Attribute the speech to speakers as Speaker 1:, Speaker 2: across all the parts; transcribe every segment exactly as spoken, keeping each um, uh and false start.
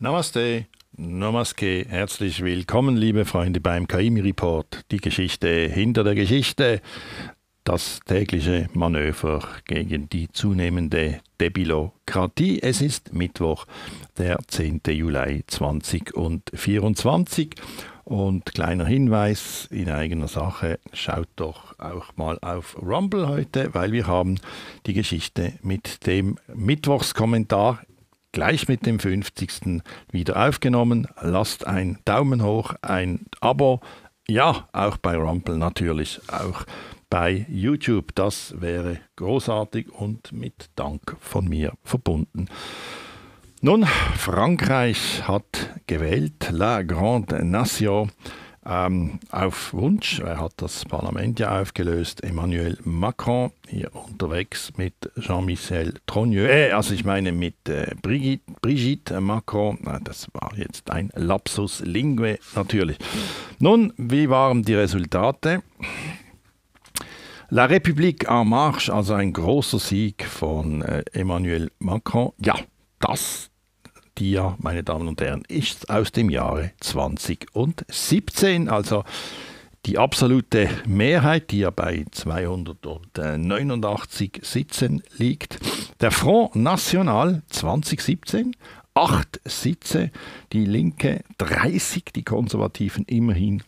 Speaker 1: Namaste, Namaske, herzlich willkommen, liebe Freunde, beim K I M I-Report. Die Geschichte hinter der Geschichte, das tägliche Manöver gegen die zunehmende Debilokratie. Es ist Mittwoch, der zehnten Juli zweitausendvierundzwanzig. Und kleiner Hinweis in eigener Sache, schaut doch auch mal auf Rumble heute, weil wir haben die Geschichte mit dem Mittwochskommentar gleich mit dem fünfzigsten wieder aufgenommen. Lasst ein Daumen hoch, ein Abo, ja, auch bei Rumble natürlich, auch bei YouTube. Das wäre großartig und mit Dank von mir verbunden. Nun, Frankreich hat gewählt, La Grande Nation, ähm, auf Wunsch. Er hat das Parlament ja aufgelöst. Emmanuel Macron hier unterwegs mit Jean-Michel Trogneux, äh, also ich meine mit äh, Brigitte, Brigitte Macron. Na, das war jetzt ein Lapsus Linguae natürlich. Nun, wie waren die Resultate? La République en Marche, also ein großer Sieg von äh, Emmanuel Macron. Ja, das die ja, meine Damen und Herren, ist aus dem Jahre zweitausendsiebzehn, also die absolute Mehrheit, die ja bei zweihundertneunundachtzig Sitzen liegt. Der Front National zweitausendsiebzehn, acht Sitze, die Linke dreißig, die Konservativen immerhin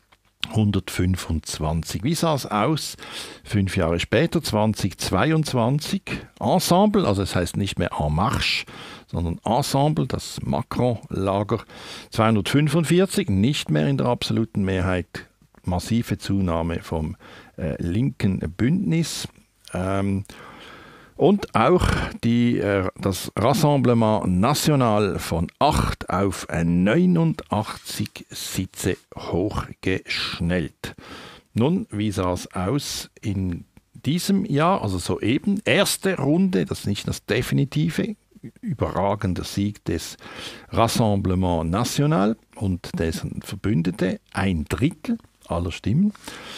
Speaker 1: hundertfünfundzwanzig. Wie sah es aus? Fünf Jahre später, zweitausendzweiundzwanzig, Ensemble, also es heißt nicht mehr En Marche, sondern Ensemble, das Macron-Lager, zweihundertfünfundvierzig, nicht mehr in der absoluten Mehrheit, massive Zunahme vom äh, linken Bündnis. Ähm, Und auch die, äh, das Rassemblement National von acht auf neunundachtzig Sitze hochgeschnellt. Nun, wie sah es aus in diesem Jahr, also soeben? Erste Runde, das ist nicht das definitive, überragender Sieg des Rassemblement National und dessen Verbündete, ein Drittel aller Stimmen.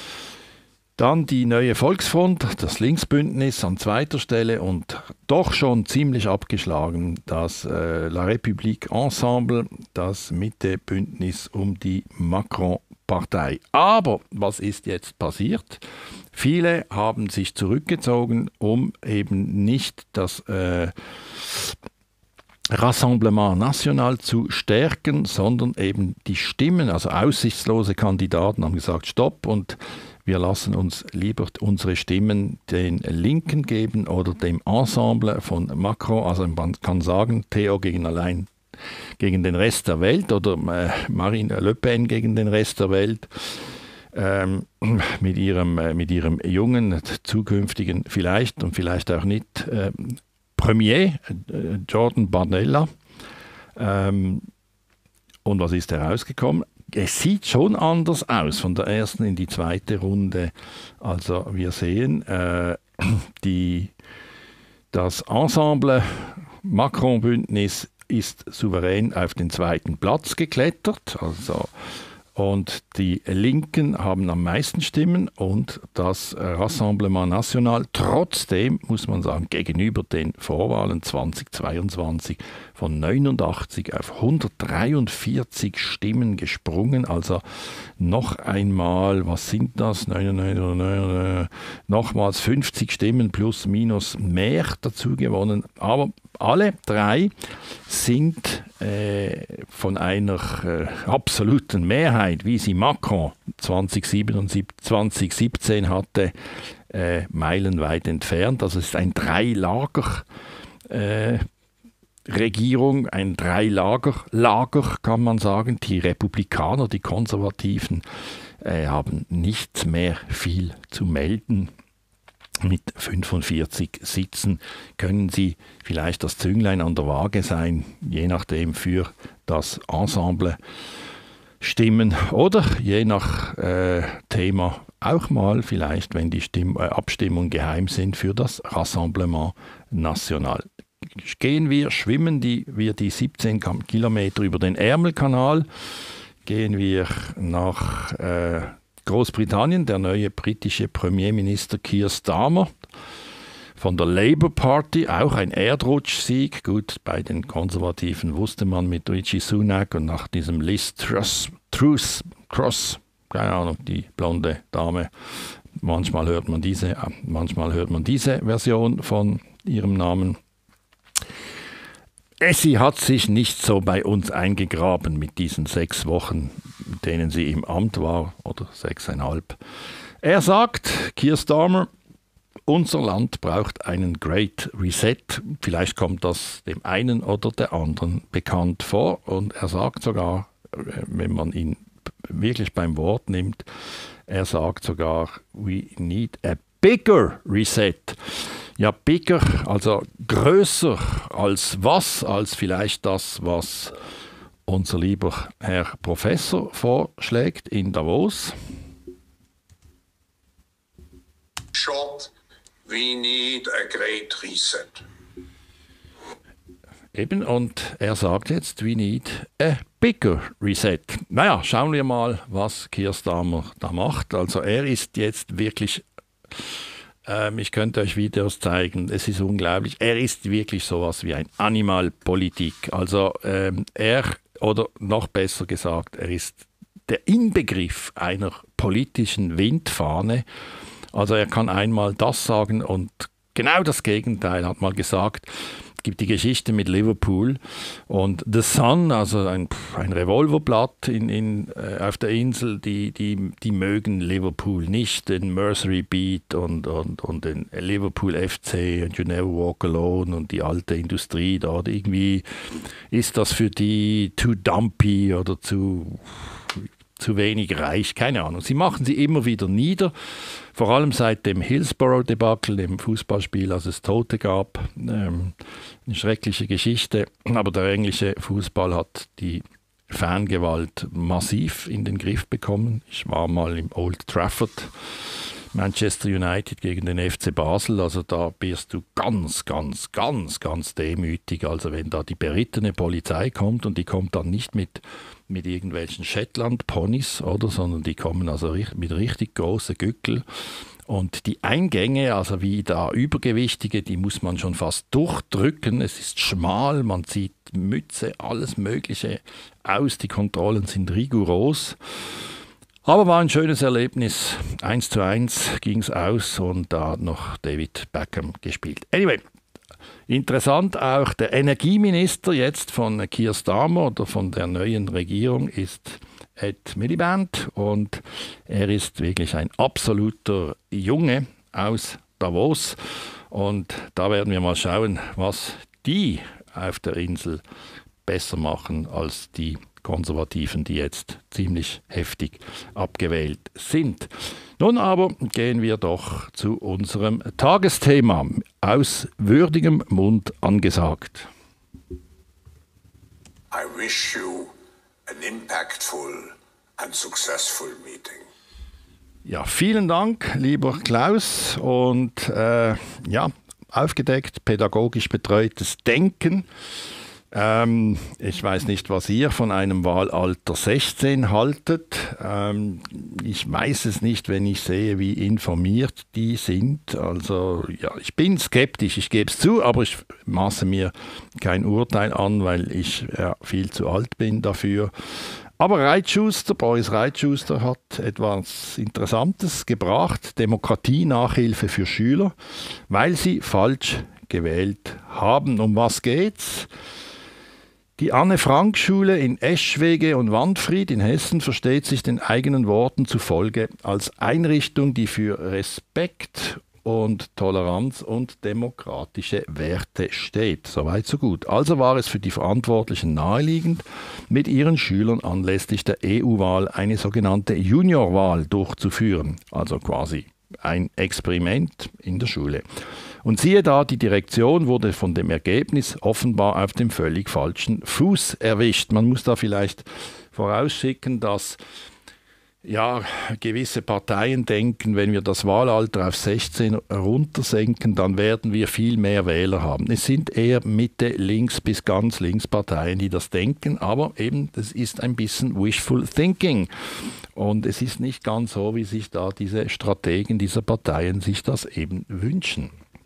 Speaker 1: Dann die neue Volksfront, das Linksbündnis an zweiter Stelle und doch schon ziemlich abgeschlagen das äh, La République Ensemble, das Mitte-Bündnis um die Macron-Partei. Aber was ist jetzt passiert? Viele haben sich zurückgezogen, um eben nicht das äh, Rassemblement National zu stärken, sondern eben die Stimmen, also aussichtslose Kandidaten haben gesagt, stopp, und wir lassen uns lieber unsere Stimmen den Linken geben oder dem Ensemble von Macron. Also man kann sagen, Theo gegen allein gegen den Rest der Welt oder äh, Marine Le Pen gegen den Rest der Welt. Ähm, mit, ihrem, äh, mit ihrem jungen, zukünftigen, vielleicht und vielleicht auch nicht, äh, Premier, äh, Jordan Bardella. Ähm, und was ist herausgekommen? Es sieht schon anders aus von der ersten in die zweite Runde. Also wir sehen, äh, die, das Ensemble Macron-Bündnis ist souverän auf den zweiten Platz geklettert. Also, und die Linken haben am meisten Stimmen und das Rassemblement National trotzdem, muss man sagen, gegenüber den Vorwahlen zweitausendzweiundzwanzig von neunundachtzig auf hundertdreiundvierzig Stimmen gesprungen. Also noch einmal, was sind das? Nochmals fünfzig Stimmen plus minus mehr dazu gewonnen. Aber alle drei sind äh, von einer äh, absoluten Mehrheit, wie sie Macron zweitausendsiebzehn hatte, äh, meilenweit entfernt. Also es ist ein Drei-Lager- äh, Regierung, ein Drei-Lager-Lager, kann man sagen. Die Republikaner, die Konservativen, äh, haben nicht mehr viel zu melden. Mit fünfundvierzig Sitzen können sie vielleicht das Zünglein an der Waage sein, je nachdem für das Ensemble stimmen oder je nach äh, Thema auch mal vielleicht, wenn die Stimm äh, Abstimmungen geheim sind, für das Rassemblement National. Gehen wir, schwimmen die, wir die siebzehn Kilometer über den Ärmelkanal, gehen wir nach äh, Großbritannien, der neue britische Premierminister Keir Starmer von der Labour Party, auch ein Erdrutschsieg. Gut, bei den Konservativen wusste man mit Rishi Sunak und nach diesem Liz Truss, Truss Cross, keine Ahnung, die blonde Dame, manchmal hört man diese, manchmal hört man diese Version von ihrem Namen. Sie hat sich nicht so bei uns eingegraben mit diesen sechs Wochen, in denen sie im Amt war, oder sechseinhalb. Er sagt, Keir Starmer, unser Land braucht einen Great Reset. Vielleicht kommt das dem einen oder der anderen bekannt vor. Und er sagt sogar, wenn man ihn wirklich beim Wort nimmt, er sagt sogar, we need a bigger reset. Ja, bigger, also größer als was? Als vielleicht das, was unser lieber Herr Professor vorschlägt in Davos.
Speaker 2: Short, we need a great reset.
Speaker 1: Eben, und er sagt jetzt, we need a bigger reset. Naja, schauen wir mal, was Keir Starmer da macht. Also er ist jetzt wirklich... Ich könnte euch Videos zeigen, es ist unglaublich. Er ist wirklich sowas wie ein Animalpolitik. Also ähm, er, oder noch besser gesagt, er ist der Inbegriff einer politischen Windfahne. Also er kann einmal das sagen und genau das Gegenteil hat mal gesagt. Es gibt die Geschichte mit Liverpool und The Sun, also ein, ein Revolverblatt in, in, äh, auf der Insel, die, die, die mögen Liverpool nicht, den Mercury Beat und, und, und den Liverpool F C und You Never Walk Alone und die alte Industrie dort. Irgendwie ist das für die too dumpy oder zu... zu wenig reich, keine Ahnung. Sie machen sie immer wieder nieder, vor allem seit dem Hillsborough-Debakel, dem Fußballspiel, als es Tote gab. Ähm, eine schreckliche Geschichte, aber der englische Fußball hat die Fangewalt massiv in den Griff bekommen. Ich war mal im Old Trafford, Manchester United gegen den F C Basel, also da bist du ganz, ganz, ganz, ganz demütig. Also wenn da die berittene Polizei kommt und die kommt dann nicht mit mit irgendwelchen Shetland-Ponys, oder, sondern die kommen also mit richtig großen Gückel. Und die Eingänge, also wie da Übergewichtige, die muss man schon fast durchdrücken. Es ist schmal, man zieht Mütze, alles Mögliche aus. Die Kontrollen sind rigoros. Aber war ein schönes Erlebnis. Eins zu eins ging es aus und da hat noch David Beckham gespielt. Anyway. Interessant auch, der Energieminister jetzt von Keir Starmer oder von der neuen Regierung ist Ed Miliband und er ist wirklich ein absoluter Junge aus Davos und da werden wir mal schauen, was die auf der Insel besser machen als die Konservativen, die jetzt ziemlich heftig abgewählt sind. Nun aber gehen wir doch zu unserem Tagesthema, aus würdigem Mund angesagt.
Speaker 2: I wish you an impactful and successful meeting.
Speaker 1: Ja, vielen Dank, lieber Klaus. Und äh, ja, aufgedeckt, pädagogisch betreutes Denken. Ähm, ich weiß nicht, was ihr von einem Wahlalter sechzehn haltet. Ähm, ich weiß es nicht, wenn ich sehe, wie informiert die sind. Also ja, ich bin skeptisch, ich gebe es zu, aber ich maße mir kein Urteil an, weil ich ja, viel zu alt bin dafür. Aber Reitschuster, Boris Reitschuster hat etwas Interessantes gebracht, Demokratie-Nachhilfe für Schüler, weil sie falsch gewählt haben. Um was geht's? Die Anne-Frank-Schule in Eschwege und Wandfried in Hessen versteht sich den eigenen Worten zufolge als Einrichtung, die für Respekt und Toleranz und demokratische Werte steht. Soweit, so gut. Also war es für die Verantwortlichen naheliegend, mit ihren Schülern anlässlich der E U-Wahl eine sogenannte Juniorwahl durchzuführen. Also quasi ein Experiment in der Schule. Und siehe da, die Direktion wurde von dem Ergebnis offenbar auf dem völlig falschen Fuß erwischt. Man muss da vielleicht vorausschicken, dass ja, gewisse Parteien denken, wenn wir das Wahlalter auf sechzehn runtersenken, dann werden wir viel mehr Wähler haben. Es sind eher Mitte, links bis ganz links Parteien, die das denken, aber eben, das ist ein bisschen wishful thinking. Und es ist nicht ganz so, wie sich da diese Strategen dieser Parteien sich das eben wünschen.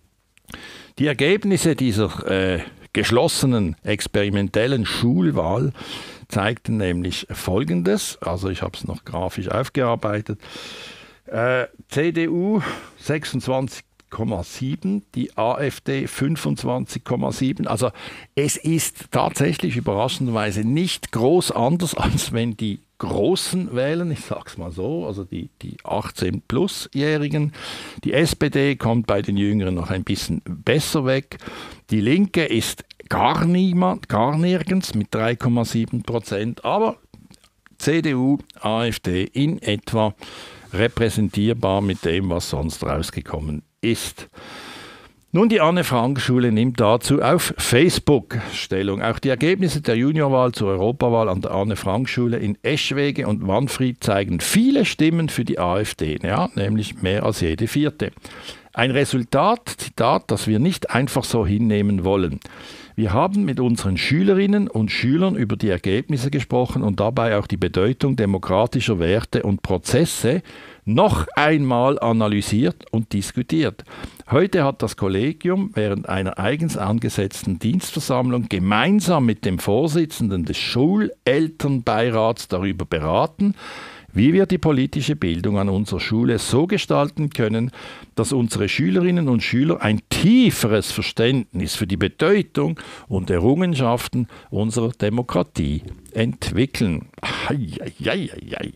Speaker 1: Die Ergebnisse dieser äh, geschlossenen experimentellen Schulwahl zeigten nämlich Folgendes, also ich habe es noch grafisch aufgearbeitet. Äh, C D U sechsundzwanzig Komma sieben, die AfD fünfundzwanzig Komma sieben. Also es ist tatsächlich überraschenderweise nicht groß anders, als wenn die Großen wählen, ich sage es mal so, also die, die achtzehn-plus-Jährigen. Die S P D kommt bei den Jüngeren noch ein bisschen besser weg. Die Linke ist gar niemand, gar nirgends mit drei Komma sieben Prozent, aber C D U, AfD in etwa repräsentierbar mit dem, was sonst rausgekommen ist. Nun, die Anne-Frank-Schule nimmt dazu auf Facebook Stellung. Auch die Ergebnisse der Juniorwahl zur Europawahl an der Anne-Frank-Schule in Eschwege und Wanfried zeigen viele Stimmen für die AfD, ja, nämlich mehr als jede vierte. Ein Resultat, Zitat, das wir nicht einfach so hinnehmen wollen. Wir haben mit unseren Schülerinnen und Schülern über die Ergebnisse gesprochen und dabei auch die Bedeutung demokratischer Werte und Prozesse noch einmal analysiert und diskutiert. Heute hat das Kollegium während einer eigens angesetzten Dienstversammlung gemeinsam mit dem Vorsitzenden des Schulelternbeirats darüber beraten, wie wir die politische Bildung an unserer Schule so gestalten können, dass unsere Schülerinnen und Schüler ein tieferes Verständnis für die Bedeutung und Errungenschaften unserer Demokratie entwickeln. Ei, ei, ei, ei.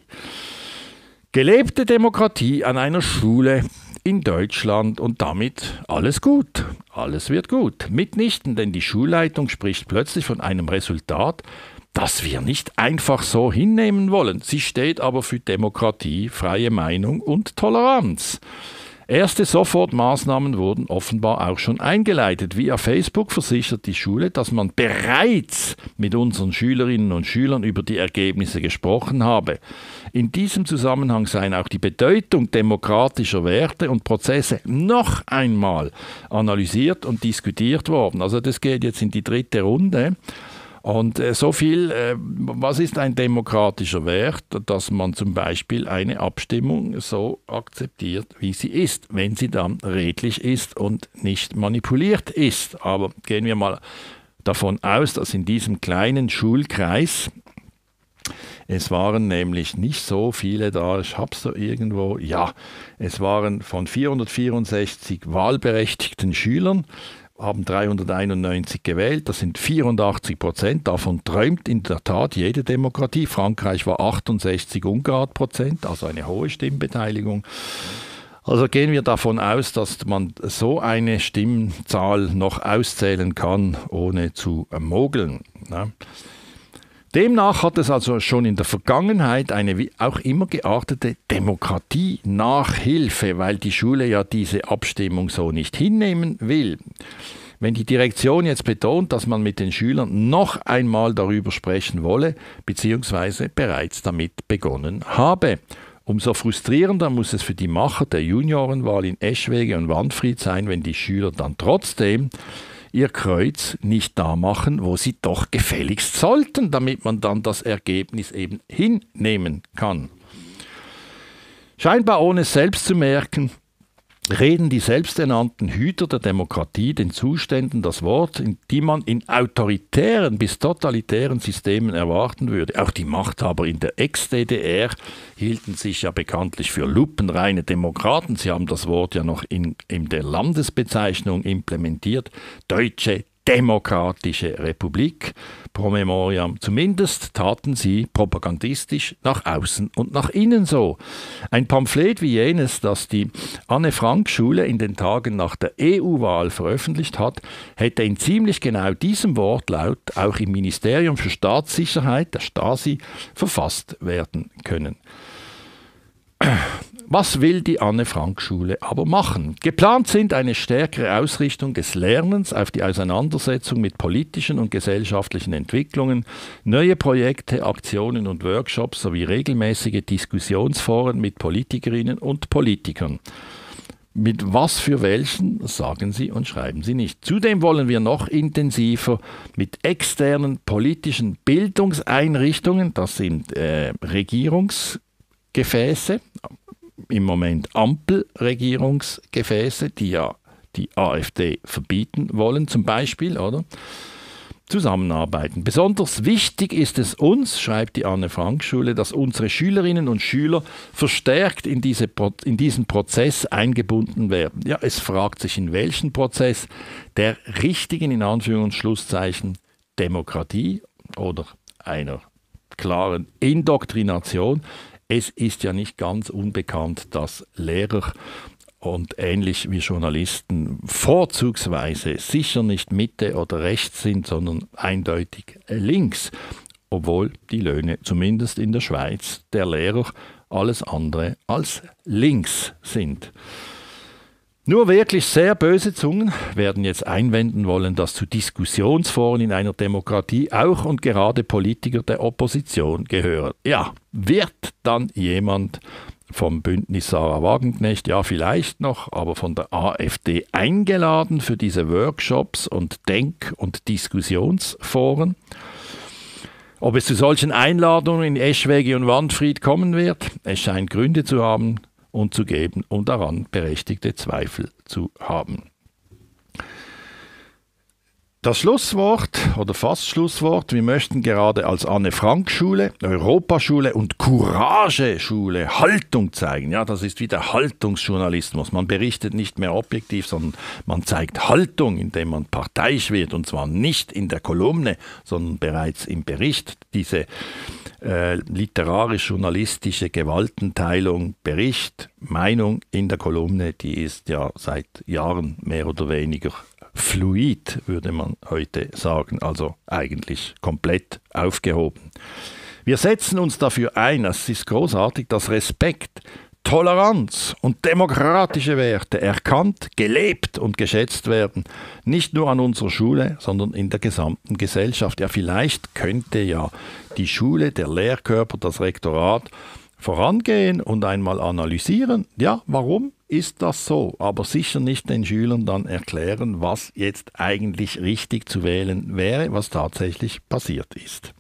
Speaker 1: Gelebte Demokratie an einer Schule in Deutschland und damit alles gut, alles wird gut. Mitnichten, denn die Schulleitung spricht plötzlich von einem Resultat, das wir nicht einfach so hinnehmen wollen. Sie steht aber für Demokratie, freie Meinung und Toleranz. Erste Sofortmaßnahmen wurden offenbar auch schon eingeleitet. Via Facebook versichert die Schule, dass man bereits mit unseren Schülerinnen und Schülern über die Ergebnisse gesprochen habe. In diesem Zusammenhang seien auch die Bedeutung demokratischer Werte und Prozesse noch einmal analysiert und diskutiert worden. Also das geht jetzt in die dritte Runde. Und äh, so viel, äh, was ist ein demokratischer Wert, dass man zum Beispiel eine Abstimmung so akzeptiert, wie sie ist, wenn sie dann redlich ist und nicht manipuliert ist. Aber gehen wir mal davon aus, dass in diesem kleinen Schulkreis, es waren nämlich nicht so viele da, ich habe es so irgendwo, ja, es waren von vierhundertvierundsechzig wahlberechtigten Schülern, haben dreihunderteinundneunzig gewählt, das sind vierundachtzig Prozent, davon träumt in der Tat jede Demokratie. Frankreich war achtundsechzig Ungrad Prozent, also eine hohe Stimmbeteiligung. Also gehen wir davon aus, dass man so eine Stimmzahl noch auszählen kann, ohne zu mogeln. Ne? Demnach hat es also schon in der Vergangenheit eine wie auch immer geartete Demokratie-Nachhilfe, weil die Schule ja diese Abstimmung so nicht hinnehmen will. Wenn die Direktion jetzt betont, dass man mit den Schülern noch einmal darüber sprechen wolle, beziehungsweise bereits damit begonnen habe. Umso frustrierender muss es für die Macher der Juniorenwahl in Eschwege und Wanfried sein, wenn die Schüler dann trotzdem ihr Kreuz nicht da machen, wo sie doch gefälligst sollten, damit man dann das Ergebnis eben hinnehmen kann. Scheinbar ohne es selbst zu merken, reden die selbsternannten Hüter der Demokratie den Zuständen das Wort, die man in autoritären bis totalitären Systemen erwarten würde. Auch die Machthaber in der Ex-D D R hielten sich ja bekanntlich für lupenreine Demokraten. Sie haben das Wort ja noch in, in der Landesbezeichnung implementiert. Deutsche Demokratische Republik, pro memoriam. Zumindest taten sie propagandistisch nach außen und nach innen so. Ein Pamphlet wie jenes, das die Anne-Frank-Schule in den Tagen nach der E U-Wahl veröffentlicht hat, hätte in ziemlich genau diesem Wortlaut auch im Ministerium für Staatssicherheit, der Stasi, verfasst werden können. Was will die Anne-Frank-Schule aber machen? Geplant sind eine stärkere Ausrichtung des Lernens auf die Auseinandersetzung mit politischen und gesellschaftlichen Entwicklungen, neue Projekte, Aktionen und Workshops sowie regelmäßige Diskussionsforen mit Politikerinnen und Politikern. Mit was für welchen, sagen sie und schreiben sie nicht. Zudem wollen wir noch intensiver mit externen politischen Bildungseinrichtungen, das sind äh, Regierungsgefäße, im Moment Ampelregierungsgefäße, die ja die AfD verbieten wollen, zum Beispiel, oder? Zusammenarbeiten. Besonders wichtig ist es uns, schreibt die Anne-Frank-Schule, dass unsere Schülerinnen und Schüler verstärkt in, diese, in diesen Prozess eingebunden werden. Ja, es fragt sich, in welchen Prozess der richtigen, in Anführungs- und Schlusszeichen, Demokratie oder einer klaren Indoktrination. Es ist ja nicht ganz unbekannt, dass Lehrer und ähnlich wie Journalisten vorzugsweise sicher nicht Mitte oder rechts sind, sondern eindeutig links, obwohl die Löhne zumindest in der Schweiz der Lehrer alles andere als links sind. Nur wirklich sehr böse Zungen werden jetzt einwenden wollen, dass zu Diskussionsforen in einer Demokratie auch und gerade Politiker der Opposition gehören. Ja, wird dann jemand vom Bündnis Sarah Wagenknecht, ja vielleicht noch, aber von der AfD eingeladen für diese Workshops und Denk- und Diskussionsforen? Ob es zu solchen Einladungen in Eschwege und Wandfried kommen wird, es scheint Gründe zu haben und zu geben und daran berechtigte Zweifel zu haben. Das Schlusswort oder fast Schlusswort, wir möchten gerade als Anne-Frank-Schule, Europaschule und Courage-Schule Haltung zeigen. Ja, das ist wieder Haltungsjournalismus. Man berichtet nicht mehr objektiv, sondern man zeigt Haltung, indem man parteiisch wird, und zwar nicht in der Kolumne, sondern bereits im Bericht. Diese äh, literarisch-journalistische Gewaltenteilung, Bericht, Meinung in der Kolumne, die ist ja seit Jahren mehr oder weniger fluid, würde man heute sagen, also eigentlich komplett aufgehoben. Wir setzen uns dafür ein, es ist großartig, dass Respekt, Toleranz und demokratische Werte erkannt, gelebt und geschätzt werden, nicht nur an unserer Schule, sondern in der gesamten Gesellschaft. Ja, vielleicht könnte ja die Schule, der Lehrkörper, das Rektorat vorangehen und einmal analysieren, ja, warum ist das so, aber sicher nicht den Schülern dann erklären, was jetzt eigentlich richtig zu wählen wäre, was tatsächlich passiert ist.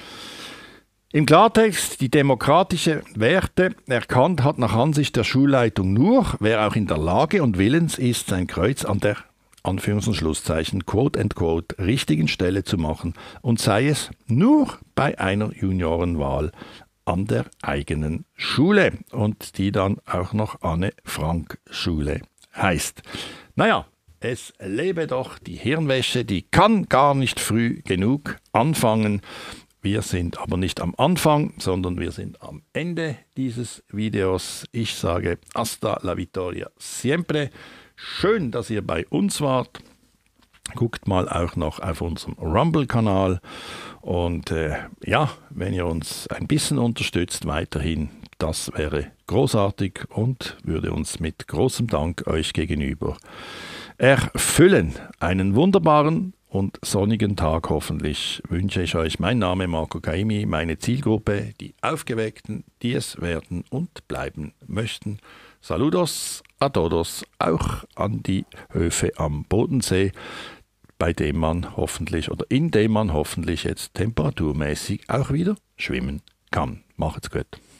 Speaker 1: Im Klartext, die demokratische Werte erkannt hat nach Ansicht der Schulleitung nur, wer auch in der Lage und willens ist, sein Kreuz an der Anführungs- und Schlusszeichen, quote and quote, richtigen Stelle zu machen, und sei es nur bei einer Juniorenwahl an der eigenen Schule und die dann auch noch Anne-Frank-Schule heißt. Naja, es lebe doch die Hirnwäsche, die kann gar nicht früh genug anfangen. Wir sind aber nicht am Anfang, sondern wir sind am Ende dieses Videos. Ich sage hasta la vittoria siempre. Schön, dass ihr bei uns wart. Guckt mal auch noch auf unserem Rumble-Kanal. Und äh, ja, wenn ihr uns ein bisschen unterstützt weiterhin, das wäre großartig und würde uns mit großem Dank euch gegenüber erfüllen. Einen wunderbaren und sonnigen Tag hoffentlich wünsche ich euch. Mein Name Marco Caimi, meine Zielgruppe, die Aufgeweckten, die es werden und bleiben möchten. Saludos a todos, auch an die Höfe am Bodensee, bei dem man hoffentlich oder in dem man hoffentlich jetzt temperaturmäßig auch wieder schwimmen kann. Macht's gut.